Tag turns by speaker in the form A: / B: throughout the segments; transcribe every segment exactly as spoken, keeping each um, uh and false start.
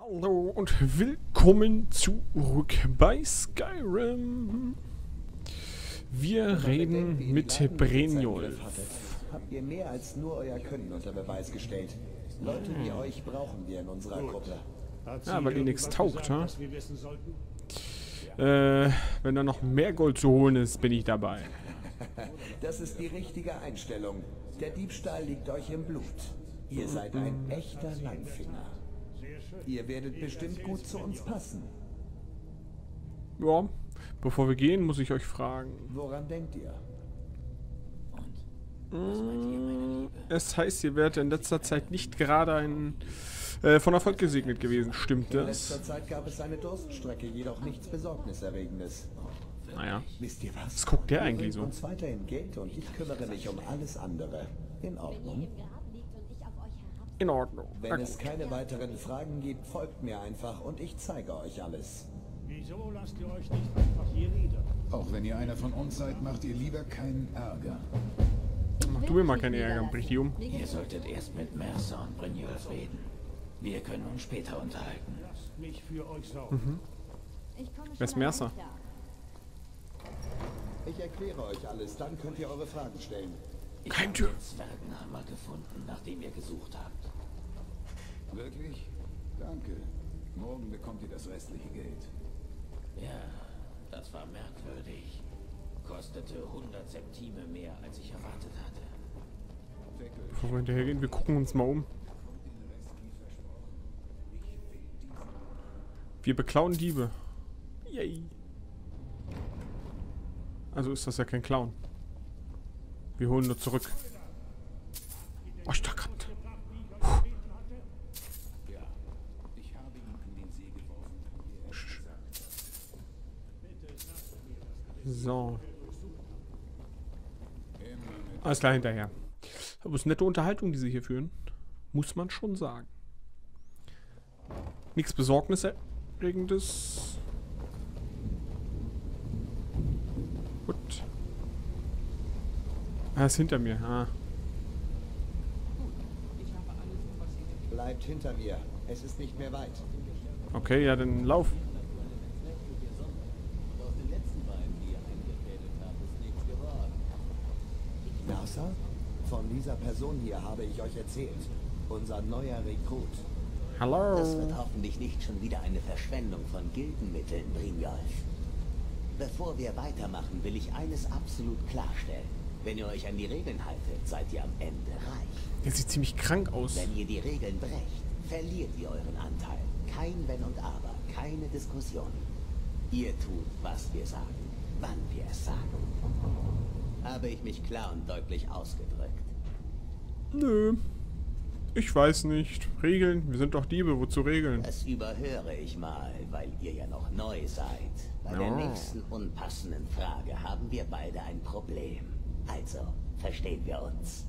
A: Hallo und willkommen zurück bei Skyrim. Wir reden mit Brynjolf.
B: Habt ihr mehr als nur euer Können unter Beweis gestellt. Leute wie euch brauchen wir in unserer Gruppe.
A: Ja, weil ihr nichts taugt, ha? Äh, wenn da noch mehr Gold zu holen ist, bin ich dabei.
B: Das ist die richtige Einstellung. Der Diebstahl liegt euch im Blut. Ihr seid ein echter Langfinger. Ihr werdet bestimmt gut zu uns passen.
A: Ja, bevor wir gehen, muss ich euch fragen.
B: Woran denkt ihr?
A: Es heißt, ihr werdet in letzter Zeit nicht gerade ein, äh, von Erfolg gesegnet gewesen. Stimmt
B: In
A: das?
B: letzter Zeit gab es eine Durststrecke, jedoch nichts Besorgniserregendes.
A: Naja.
B: Wisst ihr was?
A: Was guckt der
B: Ihr
A: eigentlich
B: bringt
A: so?
B: uns weiterhin Geld und ich kümmere mich um alles andere. In Ordnung.
A: In Ordnung.
B: Wenn
A: Na
B: es
A: gut.
B: keine weiteren Fragen gibt, folgt mir einfach und ich zeige euch alles.
C: Wieso lasst ihr euch nicht einfach hier nieder?
D: Auch wenn ihr einer von uns seid, macht ihr lieber keinen Ärger.
A: Mach du mir mal keinen Ärger, brich die um.
E: Ihr solltet erst mit Mercer und Brynjolf reden. Wir können uns später unterhalten.
C: Lasst mich für euch sorgen.
A: Wer ist Mercer?
B: Ich erkläre euch alles, dann könnt ihr eure Fragen stellen.
E: Ich
A: Kein
E: habe
A: Tür.
E: den Zwergenhammer gefunden, nachdem ihr gesucht habt.
D: Wirklich? Danke. Morgen bekommt ihr das restliche Geld.
E: Ja, das war merkwürdig. Kostete hundert Septime mehr, als ich erwartet hatte.
A: Bevor wir hinterhergehen, wir gucken uns mal um. Wir beklauen Diebe. Yay. Also ist das ja kein Clown. Wir holen nur zurück. Oh, ich dachte.
D: Ja, ich habe ihn in den See geworfen.
A: So. Alles klar, hinterher. Aber es ist eine nette Unterhaltung, die sie hier führen. Muss man schon sagen. Nichts Besorgniserregendes. Gut. Ah, ist hinter mir. Ah.
B: Bleibt hinter mir, es ist nicht mehr weit.
A: Okay, ja, dann lauf.
B: Mercer? Von dieser Person hier habe ich euch erzählt. Unser neuer Rekrut.
F: Das wird
A: Hallo.
F: hoffentlich nicht schon wieder eine Verschwendung von Gildenmitteln, Brynjolf. Bevor wir weitermachen, will ich eines absolut klarstellen. Wenn ihr euch an die Regeln haltet, seid ihr am Ende reich.
A: Der sieht ziemlich krank aus.
F: Wenn ihr die Regeln brecht, verliert ihr euren Anteil. Kein Wenn und Aber, keine Diskussion. Ihr tut, was wir sagen, wann wir es sagen. Habe ich mich klar und deutlich ausgedrückt?
A: Nö. Ich weiß nicht. Regeln? Wir sind doch Diebe. Wozu Regeln?
F: Das überhöre ich mal, weil ihr ja noch neu seid. Bei
A: Ja.
F: der nächsten unpassenden Frage haben wir beide ein Problem. Also, verstehen wir uns?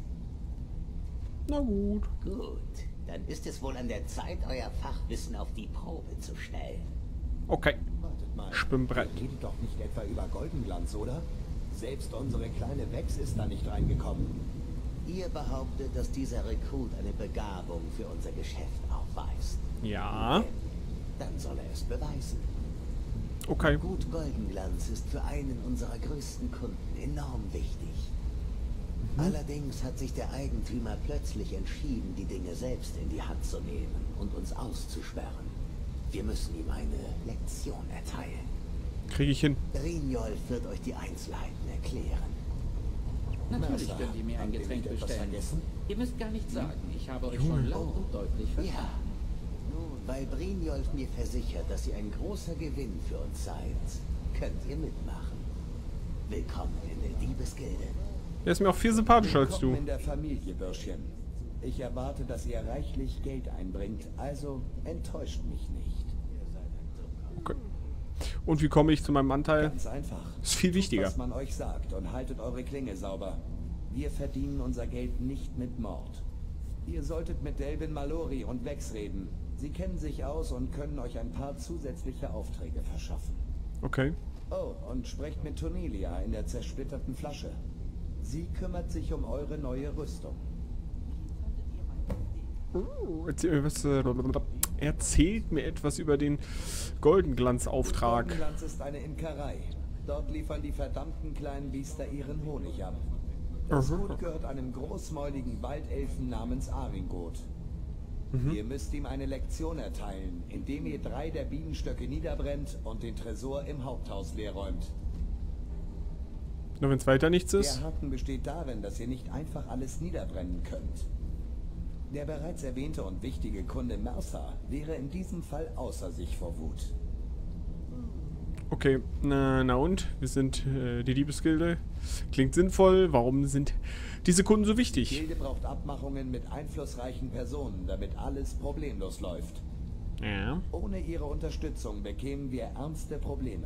A: Na gut.
F: Gut, dann ist es wohl an der Zeit, euer Fachwissen auf die Probe zu stellen.
A: Okay.
B: Wartet mal.
A: Schwimmbrett.
B: Ihr redet doch nicht etwa über Goldenglanz, oder? Selbst unsere kleine Vex ist da nicht reingekommen.
F: Ihr behauptet, dass dieser Rekrut eine Begabung für unser Geschäft aufweist.
A: Ja.
F: Dann soll er es beweisen.
A: Okay.
F: Gut Goldenglanz ist für einen unserer größten Kunden enorm wichtig. Allerdings hat sich der Eigentümer plötzlich entschieden, die Dinge selbst in die Hand zu nehmen und uns auszusperren. Wir müssen ihm eine Lektion erteilen.
A: Kriege ich hin.
F: Brynjolf wird euch die Einzelheiten erklären.
E: Natürlich
B: Mercer,
E: könnt ihr mir ein
B: habt ihr
E: Getränk
B: nicht etwas
E: bestellen.
B: vergessen?
E: Ihr müsst gar nichts sagen. Ich habe euch schon laut und deutlich
F: Ja,
E: verstanden.
F: nun, weil Brynjolf mir versichert, dass ihr ein großer Gewinn für uns seid, könnt ihr mitmachen. Willkommen in der Diebesgilde.
A: Der ist mir auch viel sympathischer als
B: Willkommen
A: du.
B: in der Familie, Bürschchen. Ich erwarte, dass ihr reichlich Geld einbringt, also enttäuscht mich nicht.
A: Okay. Und wie komme ich zu meinem Anteil?
B: Ganz einfach.
A: Ist viel wichtiger.
B: Was man euch sagt und haltet eure Klinge sauber. Wir verdienen unser Geld nicht mit Mord. Ihr solltet mit Delvin Mallory und Vex reden. Sie kennen sich aus und können euch ein paar zusätzliche Aufträge verschaffen.
A: Okay.
B: Oh, und sprecht mit Tonelia in der zersplitterten Flasche. Sie kümmert sich um eure neue Rüstung.
A: Uh, erzähl mir was. Äh, erzählt mir etwas über den Goldenglanz-Auftrag.
B: Goldenglanz ist eine Imkerei. Dort liefern die verdammten kleinen Biester ihren Honig ab. Das
A: Aha.
B: Gut gehört einem großmäuligen Waldelfen namens Aringot.
A: Mhm.
B: Ihr müsst ihm eine Lektion erteilen, indem ihr drei der Bienenstöcke niederbrennt und den Tresor im Haupthaus leerräumt.
A: Nur wenn es weiter nichts ist?
B: Der Haken besteht darin, dass ihr nicht einfach alles niederbrennen könnt. Der bereits erwähnte und wichtige Kunde Mercer wäre in diesem Fall außer sich vor Wut.
A: Okay, na, na und? Wir sind äh, die Diebesgilde. Klingt sinnvoll. Warum sind diese Kunden so
B: Die
A: wichtig?
B: Gilde braucht Abmachungen mit einflussreichen Personen, damit alles problemlos läuft.
A: Ja.
B: Ohne ihre Unterstützung bekämen wir ernste Probleme.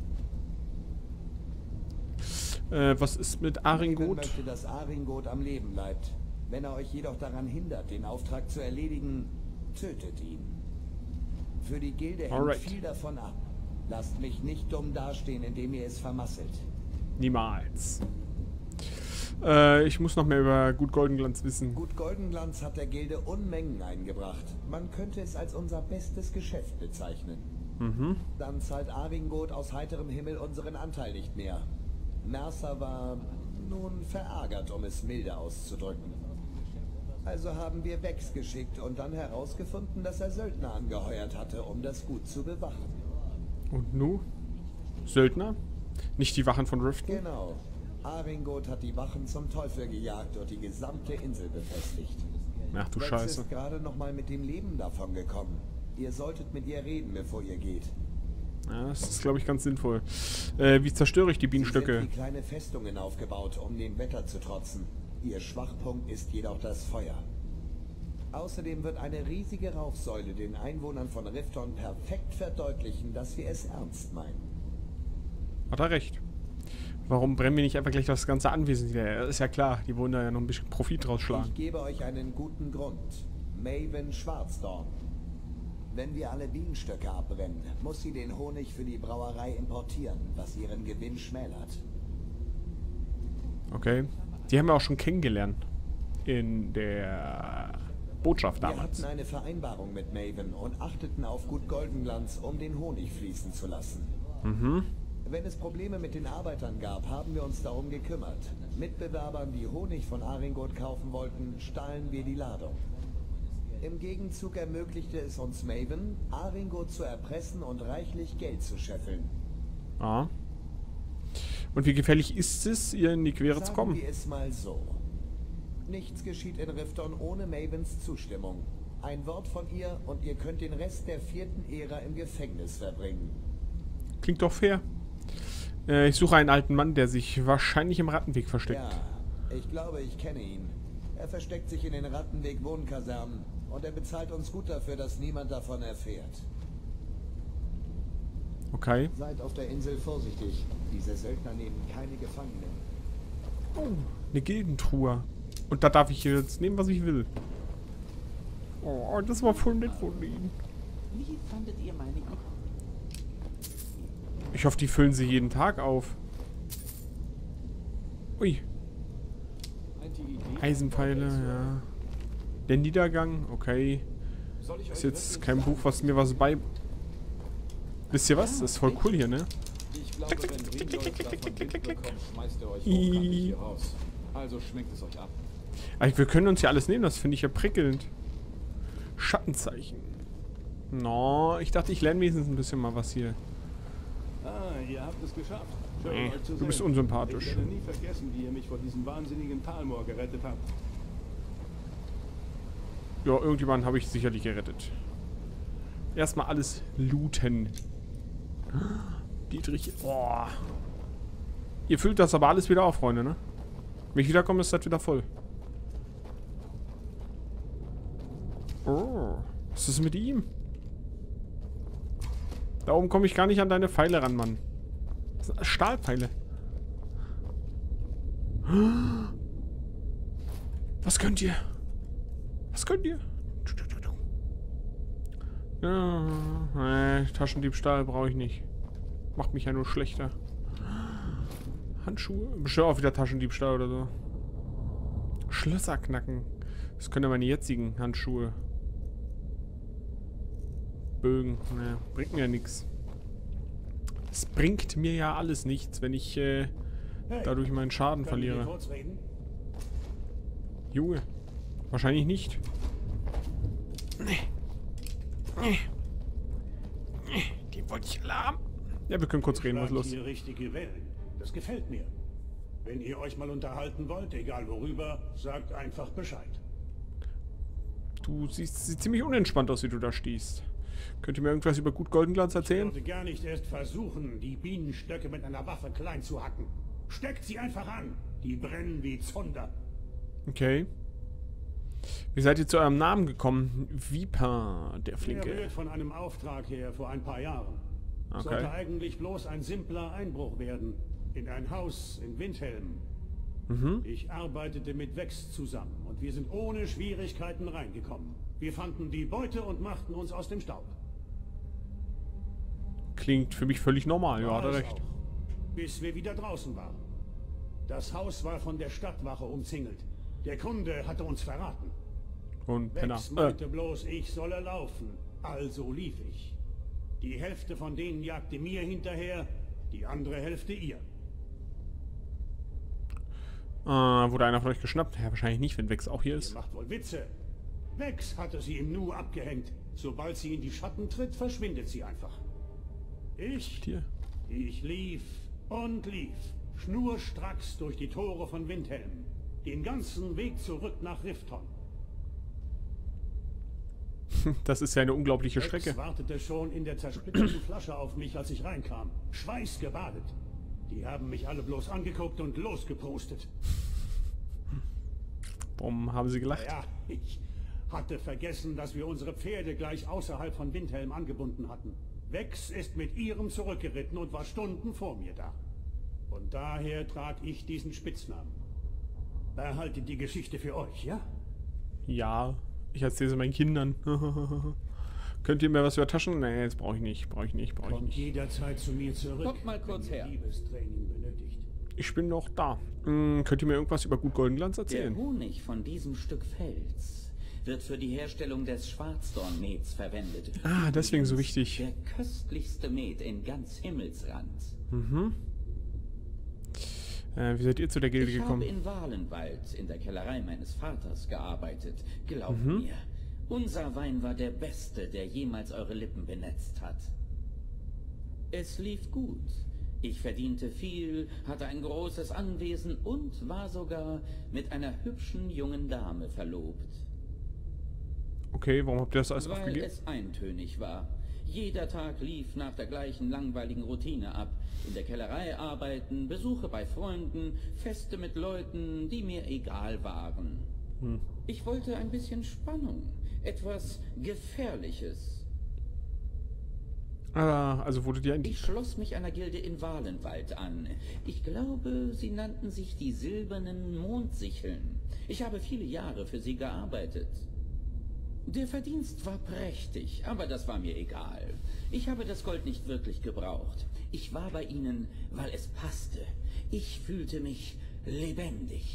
A: Äh, was ist mit
B: Maven
A: Aringot?
B: möchte, dass Aringot am Leben bleibt. Wenn er euch jedoch daran hindert, den Auftrag zu erledigen, tötet ihn. Für die Gilde hängt
A: Alright.
B: viel davon ab. Lasst mich nicht dumm dastehen, indem ihr es vermasselt.
A: Niemals. Äh, ich muss noch mehr über Gut Goldenglanz wissen.
B: Gut Goldenglanz hat der Gilde Unmengen eingebracht. Man könnte es als unser bestes Geschäft bezeichnen.
A: Mhm.
B: Dann zahlt Aringot aus heiterem Himmel unseren Anteil nicht mehr. Mercer war nun verärgert, um es milde auszudrücken. Also haben wir Vex geschickt und dann herausgefunden, dass er Söldner angeheuert hatte, um das Gut zu bewachen.
A: Und nu? Söldner? Nicht die Wachen von Riften?
B: Genau. Aringot hat die Wachen zum Teufel gejagt und die gesamte Insel befestigt.
A: Ach du
B: Vex
A: Scheiße.
B: ist gerade noch mal mit dem Leben davon gekommen. Ihr solltet mit ihr reden, bevor ihr geht.
A: Ja, das ist, glaube ich, ganz sinnvoll. Äh, wie zerstöre ich die
B: Sie
A: Bienenstöcke?
B: sind wie kleine Festungen aufgebaut, um dem Wetter zu trotzen. Ihr Schwachpunkt ist jedoch das Feuer. Außerdem wird eine riesige Rauchsäule den Einwohnern von Rifton perfekt verdeutlichen, dass wir es ernst meinen.
A: Hat er recht. Warum brennen wir nicht einfach gleich das ganze Anwesen wieder? Ist ja klar, die wollen da ja noch ein bisschen Profit rausschlagen.
B: Ich gebe euch einen guten Grund. Maven Schwarzdorn. Wenn wir alle Bienenstöcke abbrennen, muss sie den Honig für die Brauerei importieren, was ihren Gewinn schmälert.
A: Okay. Die haben wir auch schon kennengelernt. In der Botschaft
B: Wir
A: damals.
B: hatten eine Vereinbarung mit Maven und achteten auf Gut Goldenglanz, um den Honig fließen zu lassen.
A: Mhm.
B: Wenn es Probleme mit den Arbeitern gab, haben wir uns darum gekümmert. Mitbewerbern, die Honig von Aringot kaufen wollten, stahlen wir die Ladung. Im Gegenzug ermöglichte es uns Maven, Aringot zu erpressen und reichlich Geld zu scheffeln.
A: Ja. Und wie gefährlich ist es, ihr in die Quere zu
B: Sagen
A: kommen?
B: wir es mal so. Nichts geschieht in Rifton ohne Mavens Zustimmung. Ein Wort von ihr und ihr könnt den Rest der vierten Ära im Gefängnis verbringen.
A: Klingt doch fair. Äh, ich suche einen alten Mann, der sich wahrscheinlich im Rattenweg versteckt.
B: Ja, ich glaube, ich kenne ihn. Er versteckt sich in den Rattenweg-Wohnkasernen und er bezahlt uns gut dafür, dass niemand davon erfährt.
A: Okay.
B: Seid auf der Insel vorsichtig. Diese Söldner nehmen keine Gefangenen.
A: Oh, eine Gildentruhe. Und da darf ich jetzt nehmen, was ich will. Oh, das war voll nett von ihnen.
G: Wie fandet ihr meine Idee?
A: Ich hoffe, die füllen sie jeden Tag auf. Ui. Eisenpfeile, ja. Der Niedergang, okay. Ist jetzt kein Buch, was mir was bei... Wisst ihr was? Das ist voll cool hier, ne?
D: Ich glaube, wenn Ringleute davon Wind bekommt, schmeißt ihr euch hochkantig hier raus. Also schminkt es euch ab.
A: Aber wir können uns ja alles nehmen, das finde ich ja prickelnd. Schattenzeichen. No, ich dachte, ich lerne wenigstens ein bisschen mal was hier.
C: Ah, ihr habt es geschafft. Schön,
A: Nee,
C: euch zu
A: du
C: sehen.
A: bist unsympathisch.
C: Ich werde nie vergessen, wie ihr mich vor diesem wahnsinnigen Talmoor gerettet habt.
A: Ja, irgendjemanden habe ich sicherlich gerettet. Erstmal alles looten. Dietrich. Boah. Ihr füllt das aber alles wieder auf, Freunde, ne? Wenn ich wiederkomme, ist das wieder voll. Oh. Was ist mit ihm? Da oben komme ich gar nicht an deine Pfeile ran, Mann. Das sind Stahlpfeile. Was könnt ihr? Was könnt ihr? Ja, nee, Taschendiebstahl brauche ich nicht. Macht mich ja nur schlechter. Handschuhe? Bestimmt auch wieder Taschendiebstahl oder so. Schlösser knacken. Das können ja meine jetzigen Handschuhe. Bögen. Ne, bringt mir ja nichts. Es bringt mir ja alles nichts, wenn ich äh,
C: Hey,
A: dadurch meinen Schaden
C: können wir
A: verliere.
C: kurz reden?
A: Junge. Wahrscheinlich nicht. Die wollte ich alle haben. Ja, wir können kurz reden, was ist los?
C: Hier richtige Wellen. Das gefällt mir. Wenn ihr euch mal unterhalten wollt, egal worüber, sagt einfach Bescheid.
A: Du siehst, siehst ziemlich unentspannt aus, wie du da stehst. Könnt ihr mir irgendwas über Gut Goldenglanz
C: Ich
A: erzählen?
C: würde gar nicht erst versuchen, die Bienenstöcke mit einer Waffe klein zu hacken. Steckt sie einfach an. Die brennen wie Zunder.
A: Okay. Wie seid ihr zu eurem Namen gekommen? Viper, der
C: Er
A: Flinke.
C: rührt von einem Auftrag her vor ein paar Jahren.
A: Okay.
C: Sollte eigentlich bloß ein simpler Einbruch werden. In ein Haus in Windhelm.
A: Mhm.
C: Ich arbeitete mit Vex zusammen und wir sind ohne Schwierigkeiten reingekommen. Wir fanden die Beute und machten uns aus dem Staub.
A: Klingt für mich völlig normal, ja,
C: War
A: hat er
C: es
A: recht.
C: auch, bis wir wieder draußen waren. Das Haus war von der Stadtwache umzingelt. Der Kunde hatte uns verraten.
A: Und Penner.
C: Vex
A: Äh,
C: meinte bloß, ich solle laufen. Also lief ich. Die Hälfte von denen jagte mir hinterher, die andere Hälfte ihr.
A: äh, wurde einer von euch geschnappt? Ja, wahrscheinlich nicht, wenn Vex auch hier
C: Ihr
A: ist.
C: macht wohl Witze. Vex hatte sie im Nu abgehängt. Sobald sie in die Schatten tritt, verschwindet sie einfach. Ich?
A: Hier.
C: Ich lief und lief. Schnurstracks durch die Tore von Windhelm. Den ganzen Weg zurück nach Rifton.
A: Das ist ja eine unglaubliche
C: Vex
A: Strecke.
C: wartete schon in der zersplitterten Flasche auf mich, als ich reinkam. Schweißgebadet. Die haben mich alle bloß angeguckt und losgeprustet.
A: Warum haben sie gelacht?
C: Ja, ich hatte vergessen, dass wir unsere Pferde gleich außerhalb von Windhelm angebunden hatten. Vex ist mit ihrem zurückgeritten und war Stunden vor mir da. Und daher trage ich diesen Spitznamen. Behaltet die Geschichte für euch, ja?
A: Ja, ich erzähle sie meinen Kindern. Könnt ihr mir was über Taschen? Nee, das brauche ich nicht, brauche ich nicht, brauche ich
C: Kommt
A: nicht.
C: jederzeit zu mir zurück.
E: Kommt mal kurz
C: wenn ihr
E: her.
C: Liebestraining benötigt.
A: Ich bin noch da. Hm, könnt ihr mir irgendwas über Gut Goldenglanz
E: Der
A: erzählen?
E: Honig von diesem Stück Fels wird für die Herstellung des Schwarzdornmets verwendet.
A: Ah, deswegen so
E: Übrigens
A: wichtig.
E: Der köstlichste Met in ganz Himmelsrand.
A: Mhm. Äh, wie seid ihr zu der Gilde
E: Ich
A: gekommen?
E: habe in Wahlenwald in der Kellerei meines Vaters gearbeitet. Glaubt
A: Mhm.
E: mir, unser Wein war der beste, der jemals eure Lippen benetzt hat. Es lief gut. Ich verdiente viel, hatte ein großes Anwesen und war sogar mit einer hübschen jungen Dame verlobt.
A: Okay, warum habt ihr das alles
E: Weil
A: aufgegeben?
E: es eintönig war. Jeder Tag lief nach der gleichen langweiligen Routine ab. In der Kellerei arbeiten, Besuche bei Freunden, Feste mit Leuten, die mir egal waren.
A: Hm.
E: Ich wollte ein bisschen Spannung, etwas Gefährliches.
A: Ah, also wurdet ihr ein
E: Ich
A: Dieb.
E: schloss mich einer Gilde in Wahlenwald an. Ich glaube, sie nannten sich die Silbernen Mondsicheln. Ich habe viele Jahre für sie gearbeitet. Der Verdienst war prächtig, aber das war mir egal. Ich habe das Gold nicht wirklich gebraucht. Ich war bei ihnen, weil es passte. Ich fühlte mich lebendig.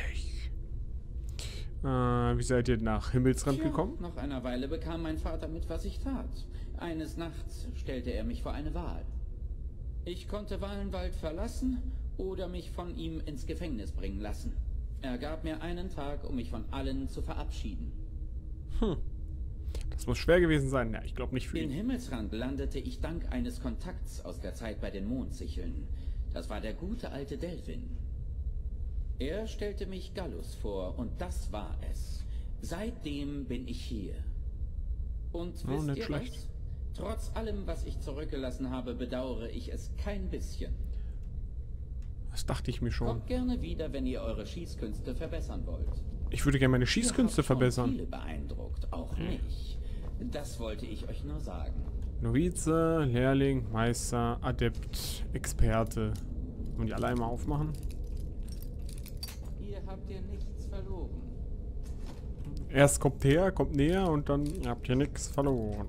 A: Äh, wie seid ihr nach Himmelsrand
E: Tja,
A: gekommen?
E: nach einer Weile bekam mein Vater mit, was ich tat. Eines Nachts stellte er mich vor eine Wahl. Ich konnte Wahlenwald verlassen oder mich von ihm ins Gefängnis bringen lassen. Er gab mir einen Tag, um mich von allen zu verabschieden.
A: Hm. Das muss schwer gewesen sein. Ja, ich glaube nicht für
E: In
A: ihn.
E: Himmelsrand landete ich dank eines Kontakts aus der Zeit bei den Mondsicheln. Das war der gute alte Delvin. Er stellte mich Gallus vor und das war es. Seitdem bin ich hier. Und
A: Oh,
E: wisst
A: nicht
E: ihr
A: schlecht.
E: was? Trotz allem, was ich zurückgelassen habe, bedauere ich es kein bisschen.
A: Das dachte ich mir schon.
E: Kommt gerne wieder, wenn ihr eure Schießkünste verbessern wollt.
A: Ich würde gerne meine
E: Ihr
A: Schießkünste
E: habt schon
A: verbessern.
E: viele beeindruckt, auch mich. Das wollte ich euch nur sagen.
A: Novize, Lehrling, Meister, Adept, Experte. Wollen die alle einmal aufmachen?
E: Hier habt ihr nichts verloren.
A: Erst kommt her, kommt näher und dann habt ihr nichts verloren.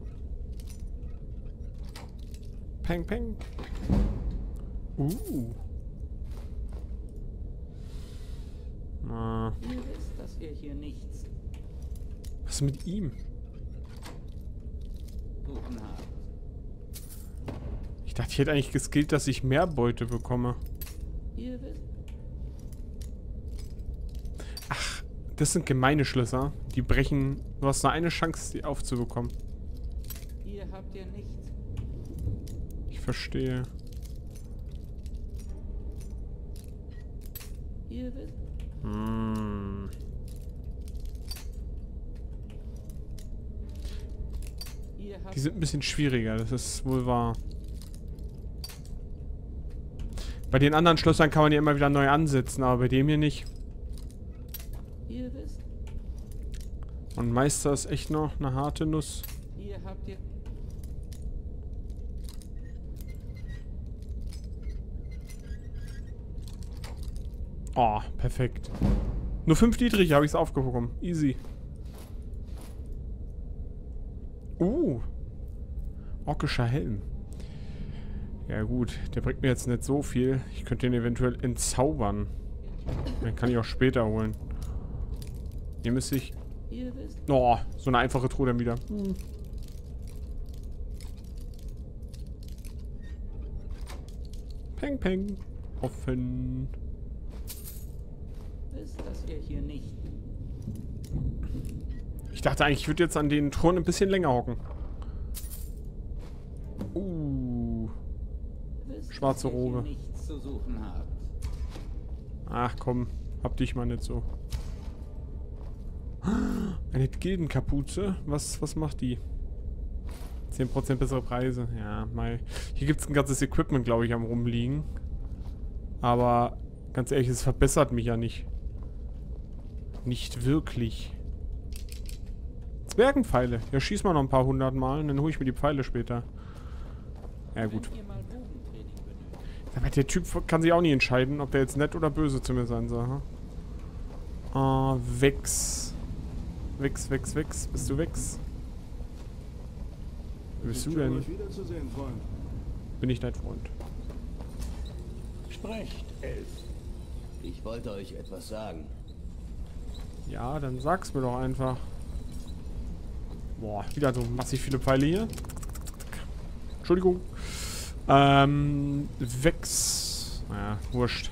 A: Peng, peng. Uh. Ah,
E: Ihr wisst, dass ihr hier nichts...
A: was ist mit ihm?
E: Gut. suchen habt.
A: Ich dachte, ich hätte eigentlich geskillt, dass ich mehr Beute bekomme.
E: Ihr wisst,
A: Ach, das sind gemeine Schlösser. Die brechen... Du hast nur eine Chance, die aufzubekommen.
E: ihr habt ja nichts.
A: Ich verstehe.
E: Ihr wisst,
A: Hm.
E: ihr habt
A: Die sind ein bisschen schwieriger, das ist wohl wahr. Bei den anderen Schlössern kann man ja immer wieder neu ansetzen, aber bei dem hier nicht.
E: ihr wisst,
A: Und Meister ist echt noch eine harte Nuss.
E: ihr habt ja...
A: Oh, perfekt. Nur fünf niedrig habe ich es aufgebekommen. Easy. Uh. Orkischer Helm. Ja gut, der bringt mir jetzt nicht so viel. Ich könnte den eventuell entzaubern. Den kann ich auch später holen. Hier müsste ich...
E: Ihr wisst,
A: Oh, so eine einfache Truhe dann wieder. Hm. Peng, peng. Hoffen.
E: wisst, dass ihr hier nicht...
A: Ich dachte eigentlich, ich würde jetzt an den Thron ein bisschen länger hocken. Uh.
E: wisst,
A: Schwarze
E: dass ihr hier
A: Robe.
E: nichts zu suchen habt.
A: Ach komm, hab dich mal nicht so. Eine Gildenkapuze? Was, was macht die? zehn Prozent bessere Preise. Ja, mal. Hier gibt es ein ganzes Equipment, glaube ich, am rumliegen. Aber ganz ehrlich, es verbessert mich ja nicht. Nicht wirklich. Zwergenpfeile. Ja, schieß mal noch ein paar hundert Mal und dann hole ich mir die Pfeile später. Ja, gut.
E: Wenn ihr mal Bogentraining benötigt,
A: Aber der Typ kann sich auch nie entscheiden, ob der jetzt nett oder böse zu mir sein soll. Hm? Ah, Wex. Wex, Wex, Wex. Bist du Wex? Wer bist du denn?
D: Wiederzusehen, Freund.
A: Bin ich dein Freund.
C: Sprecht, Elf.
F: Ich wollte euch etwas sagen.
A: Ja, dann sag's mir doch einfach. Boah, wieder so massiv viele Pfeile hier. Entschuldigung. Ähm, Wex. Naja, wurscht.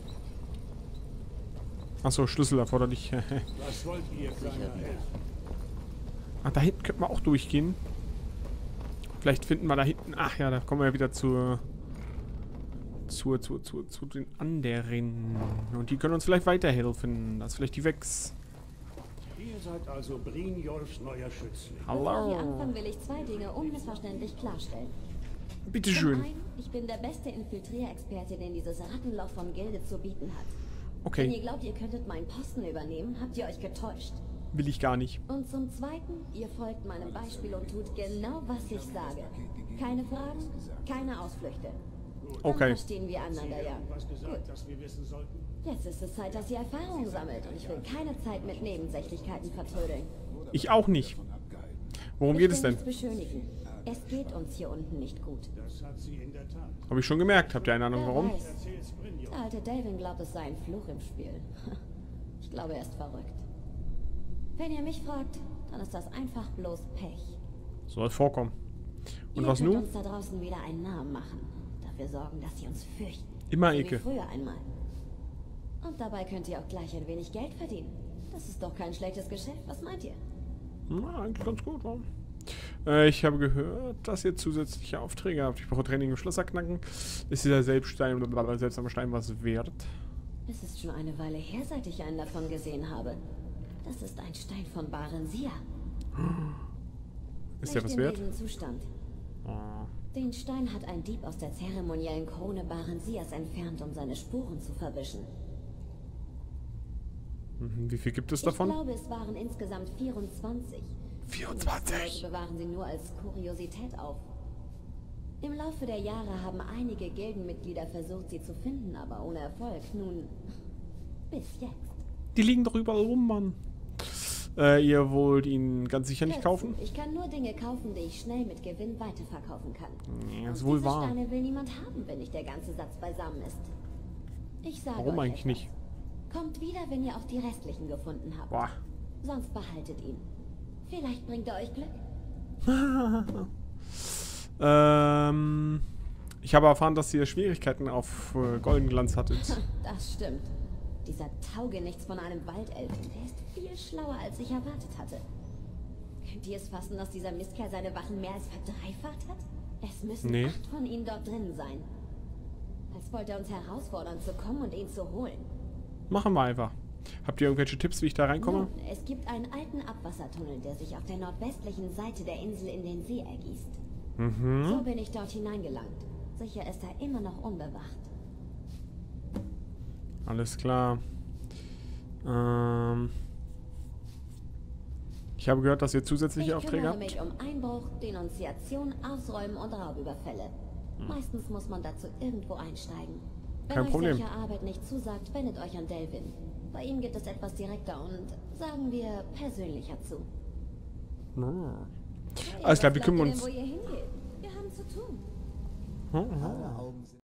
A: Achso, Schlüssel erforderlich.
C: Was wollt ihr, kleiner Elf?
A: Ach, da hinten könnten wir auch durchgehen. Vielleicht finden wir da hinten... Ach ja, da kommen wir ja wieder zur... Zur, zur, zur, zu den anderen. Und die können uns vielleicht weiterhelfen. Das ist vielleicht die Wex.
C: Ihr seid also Brynjolfs neuer Schützling.
H: Bevor ich
A: Hallo.
H: anfange, will ich zwei Dinge unmissverständlich klarstellen. Zum
A: Bitteschön.
H: einen, ich bin der beste Infiltrierexperte, den dieses Rattenloch von Gilde zu bieten hat. Wenn
A: Okay,
H: ihr glaubt, ihr könntet meinen Posten übernehmen, habt ihr euch getäuscht.
A: will ich gar nicht.
H: Und zum Zweiten, ihr folgt meinem Beispiel und tut genau, was ich sage. Keine Fragen, keine Ausflüchte. Dann
A: Okay.
H: verstehen wir einander ja.
C: Was gesagt,
H: Gut.
C: das wir wissen sollten?
H: Jetzt ist es Zeit, dass ihr Erfahrung sammelt und ich will keine Zeit mit Nebensächlichkeiten vertrödeln.
A: Ich auch nicht. Worum
H: Ich
A: geht
H: will
A: es denn?
H: nichts beschönigen. Es geht uns hier unten nicht gut.
C: Das hat sie in der Tat.
A: Habe ich schon gemerkt. Habt ihr eine Ahnung,
H: Wer
A: warum?
H: weiß.
C: Erzähl's Brynjolf.
H: Der alte Delvin glaubt, es sei ein Fluch im Spiel. Ich glaube, er ist verrückt. Wenn ihr mich fragt, dann ist das einfach bloß Pech.
A: Soll vorkommen. Und
H: ihr
A: was
H: könnt
A: nun?
H: uns da draußen wieder einen Namen machen. Dafür sorgen, dass sie uns fürchten.
A: Immer
H: So wie
A: Ecke.
H: früher einmal. Und dabei könnt ihr auch gleich ein wenig Geld verdienen. Das ist doch kein schlechtes Geschäft. Was meint ihr?
A: Na, eigentlich ganz gut, warum? Äh, ich habe gehört, dass ihr zusätzliche Aufträge habt. Ich brauche Training im Schlösser knacken. Ist dieser Selbststein, blablabla, seltsame Stein was wert?
H: Es ist schon eine Weile her, seit ich einen davon gesehen habe. Das ist ein Stein von Barensia.
A: Ist der
H: Nicht
A: was
H: in
A: wert?
H: diesem Zustand.
A: Oh.
H: Den Stein hat ein Dieb aus der zeremoniellen Krone Barensias entfernt, um seine Spuren zu verwischen.
A: Mhm, wie viel gibt es
H: Ich
A: davon?
H: glaube, es waren insgesamt vierundzwanzig.
A: vierundzwanzig!
H: Die bewahren sie nur als Kuriosität auf. Im Laufe der Jahre haben einige Gildenmitglieder versucht, sie zu finden, aber ohne Erfolg. Nun, bis jetzt.
A: Die liegen doch überall rum, Mann. Äh, ihr wollt ihn ganz sicher nicht
H: Hört
A: kaufen?
H: zu, Ich kann nur Dinge kaufen, die ich schnell mit Gewinn weiterverkaufen kann.
A: Ja, ist
H: Und
A: wohl
H: diese
A: wahr.
H: Steine will niemand haben, wenn nicht der ganze Satz beisammen ist. Ich sage
A: Warum
H: euch
A: eigentlich
H: etwas.
A: nicht?
H: Kommt wieder, wenn ihr auch die restlichen gefunden habt.
A: Boah.
H: Sonst behaltet ihn. Vielleicht bringt er euch Glück.
A: Ähm, ich habe erfahren, dass ihr Schwierigkeiten auf äh, Goldenglanz hattet.
H: Das stimmt. Dieser Taugenichts von einem Waldelfen, der ist viel schlauer, als ich erwartet hatte. Könnt ihr es fassen, dass dieser Mistkerl seine Wachen mehr als verdreifacht hat? Es müssen
A: Nee.
H: acht von ihnen dort drinnen sein. Als wollte er uns herausfordern, zu kommen und ihn zu holen.
A: Machen wir einfach. Habt ihr irgendwelche Tipps, wie ich da reinkomme?
H: Nun, es gibt einen alten Abwassertunnel, der sich auf der nordwestlichen Seite der Insel in den See ergießt.
A: Mhm.
H: So bin ich dort hineingelangt. Sicher ist er immer noch unbewacht.
A: Alles klar. Ähm, ich habe gehört, dass ihr zusätzliche
H: Ich
A: Aufträge
H: kümmere
A: habt.
H: mich um Einbruch, Denunziation, Ausräumen und Raubüberfälle. Meistens muss man dazu irgendwo einsteigen. Wenn
A: Kein
H: euch
A: Problem.
H: solche Arbeit nicht zusagt, wendet euch an Delvin. Bei ihm geht es etwas direkter und, sagen wir, persönlicher zu.
A: Alles klar, wir
H: was
A: kümmern
H: glaubt
A: uns.
H: ihr denn, wo ihr hingeht? Wir haben zu tun.
F: Alle Augen sind